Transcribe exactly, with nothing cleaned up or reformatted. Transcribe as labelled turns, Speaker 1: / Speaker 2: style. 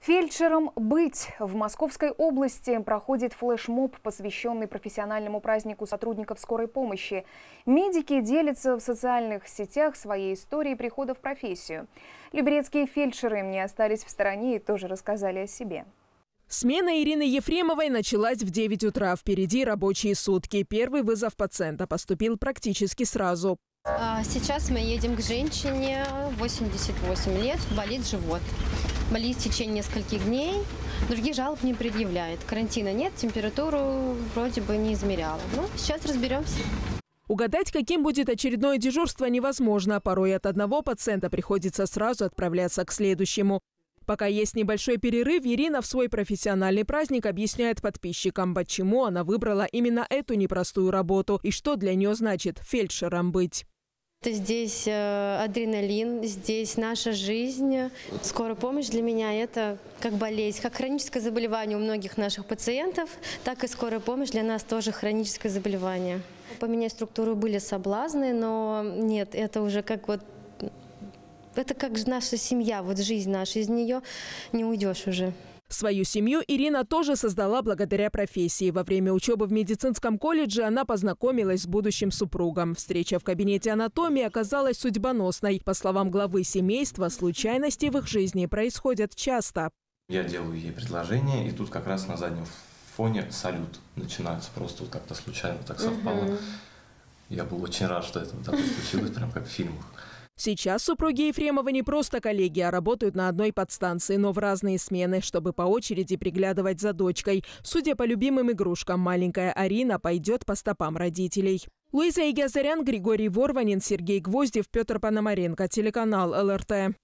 Speaker 1: Фельдшером быть. В Московской области проходит флешмоб, посвященный профессиональному празднику сотрудников скорой помощи. Медики делятся в социальных сетях своей историей прихода в профессию. Люберецкие фельдшеры не остались в стороне и тоже рассказали о себе.
Speaker 2: Смена Ирины Ефремовой началась в девять утра. Впереди рабочие сутки. Первый вызов пациента поступил практически сразу.
Speaker 3: Сейчас мы едем к женщине, восемьдесят восемь лет, болит живот. Болит в течение нескольких дней, других жалоб не предъявляет. Карантина нет, температуру вроде бы не измеряла. Ну, сейчас разберемся.
Speaker 2: Угадать, каким будет очередное дежурство, невозможно. Порой от одного пациента приходится сразу отправляться к следующему. Пока есть небольшой перерыв, Ирина в свой профессиональный праздник объясняет подписчикам, почему она выбрала именно эту непростую работу и что для нее значит фельдшером быть.
Speaker 3: Здесь адреналин, здесь наша жизнь. Скорая помощь для меня – это как болезнь, как хроническое заболевание у многих наших пациентов, так и скорая помощь для нас тоже хроническое заболевание. Поменять структуру были соблазны, но нет, это уже как вот, это как наша семья, вот жизнь наша, из нее не уйдешь уже.
Speaker 2: Свою семью Ирина тоже создала благодаря профессии. Во время учебы в медицинском колледже она познакомилась с будущим супругом. Встреча в кабинете анатомии оказалась судьбоносной. По словам главы семейства, случайности в их жизни происходят часто.
Speaker 4: Я делаю ей предложение, и тут как раз на заднем фоне салют начинается. Просто вот как-то случайно так совпало. Угу. Я был очень рад, что это вот так случилось, прям как в фильмах.
Speaker 2: Сейчас супруги Ефремовы не просто коллеги, а работают на одной подстанции, но в разные смены, чтобы по очереди приглядывать за дочкой. Судя по любимым игрушкам, маленькая Арина пойдет по стопам родителей. Луиза Игазарян, Григорий Ворванин, Сергей Гвоздев, Петр Пономаренко, телеканал эл эр тэ.